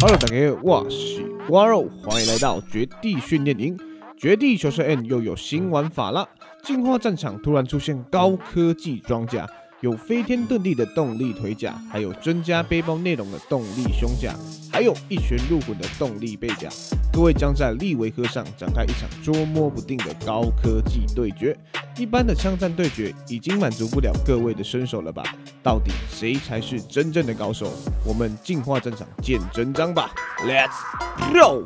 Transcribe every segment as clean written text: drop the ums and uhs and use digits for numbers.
Hello， 大家好，我是瓜肉，欢迎来到绝地训练营。绝地求生 N 又有新玩法啦！进化战场突然出现高科技装甲，有飞天遁地的动力腿甲，还有增加背包内容的动力胸甲，还有一拳入魂的动力背甲。各位将在利维科上展开一场捉摸不定的高科技对决。一般的枪战对决已经满足不了各位的身手了吧？到底谁才是真正的高手？我们进化战场见真章吧 ！Let's go！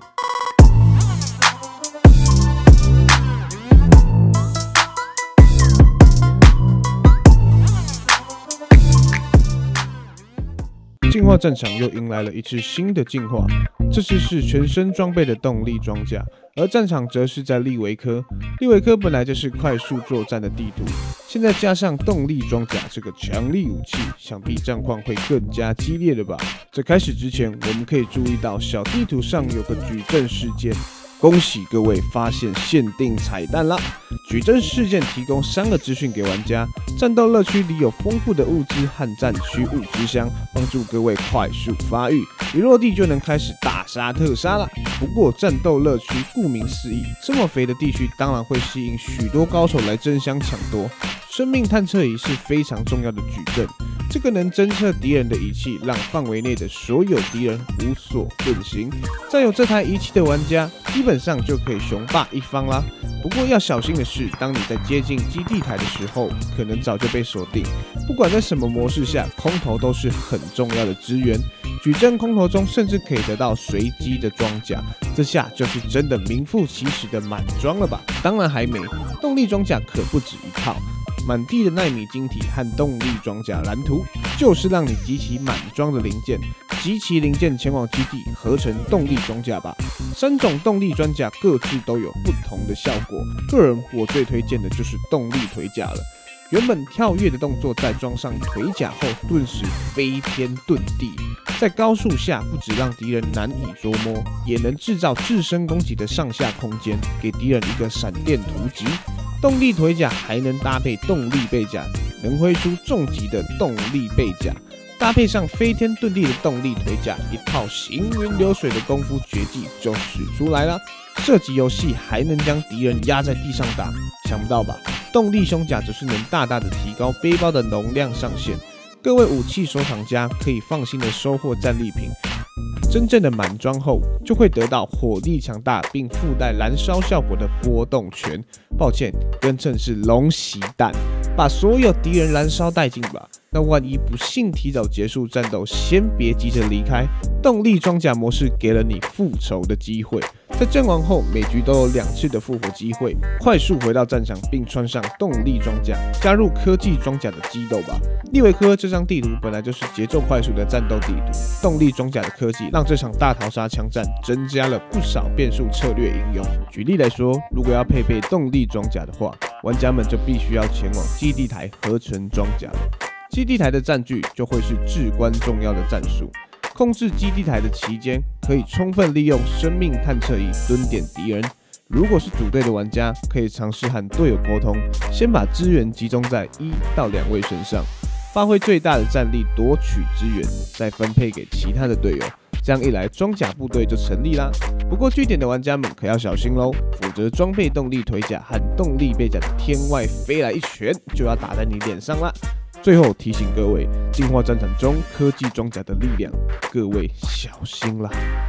进化战场又迎来了一次新的进化，这次是全身装备的动力装甲，而战场则是在利维科。利维科本来就是快速作战的地图，现在加上动力装甲这个强力武器，想必战况会更加激烈了吧？在开始之前，我们可以注意到小地图上有个矩阵事件。恭喜各位发现限定彩蛋啦！矩阵事件提供3个资讯给玩家，战斗乐区里有丰富的物资和战区物资箱，帮助各位快速发育，一落地就能开始大杀特杀啦。不过战斗乐区顾名思义，这么肥的地区当然会吸引许多高手来争相抢夺。生命探测仪是非常重要的矩阵，这个能侦测敌人的仪器，让范围内的所有敌人无所遁形。占有这台仪器的玩家，基本上就可以雄霸一方啦。不过要小心的是，当你在接近基地台的时候，可能早就被锁定。不管在什么模式下，空投都是很重要的资源。矩阵空投中甚至可以得到随机的装甲，这下就是真的名副其实的满装了吧？当然还没，动力装甲可不止一套。满地的奈米晶体和动力装甲蓝图，就是让你集齐满装的零件，集齐零件前往基地合成动力装甲吧。3种动力装甲各自都有不同的效果，个人我最推荐的就是动力腿甲了。原本跳跃的动作，在装上腿甲后，顿时飞天遁地，在高速下不只让敌人难以捉摸，也能制造自身攻击的上下空间，给敌人一个闪电突击。动力腿甲还能搭配动力背甲，能挥出重击的动力背甲，搭配上飞天遁地的动力腿甲，一套行云流水的功夫绝技就使出来了。射击游戏还能将敌人压在地上打，想不到吧？动力胸甲则是能大大的提高背包的容量上限，各位武器收藏家可以放心的收获战利品。真正的满装后，就会得到火力强大并附带燃烧效果的波动拳。抱歉，更正是龙息弹，把所有敌人燃烧殆尽吧。那万一不幸提早结束战斗，先别急着离开。动力装甲模式给了你复仇的机会，在阵亡后每局都有2次的复活机会，快速回到战场并穿上动力装甲，加入科技装甲的激斗吧。利维科这张地图本来就是节奏快速的战斗地图，动力装甲的科技让这场大逃杀枪战增加了不少变数策略应用。举例来说，如果要配备动力装甲的话，玩家们就必须要前往基地台合成装甲了。基地台的占据就会是至关重要的战术。控制基地台的期间，可以充分利用生命探测仪蹲点敌人。如果是组队的玩家，可以尝试和队友沟通，先把资源集中在1到2位身上，发挥最大的战力夺取资源，再分配给其他的队友。这样一来，装甲部队就成立啦。不过据点的玩家们可要小心喽，否则装备动力腿甲和动力背甲的天外飞来一拳，就要打在你脸上啦。最后提醒各位，进化战场中科技装甲的力量，各位小心啦。